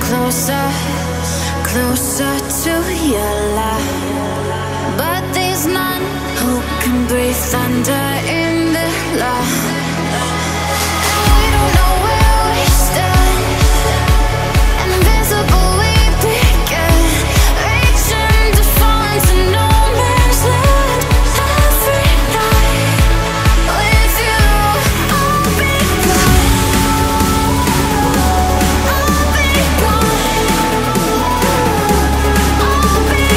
closer, closer to your light. But there's none who can breathe thunder in the light. We don't know where we stand, invisible we begin, reaching to fall into no man's land. Every night with you, I'll be gone. I'll be gone. I'll be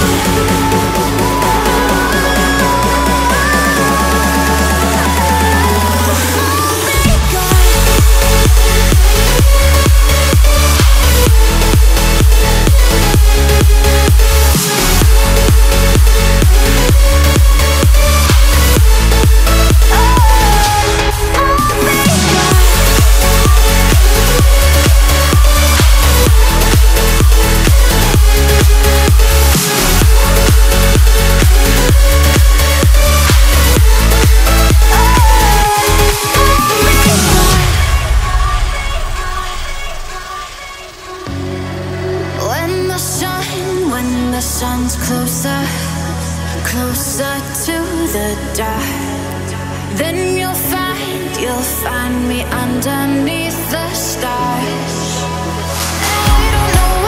when the sun's closer, closer to the dark, then you'll find me underneath the stars. We don't know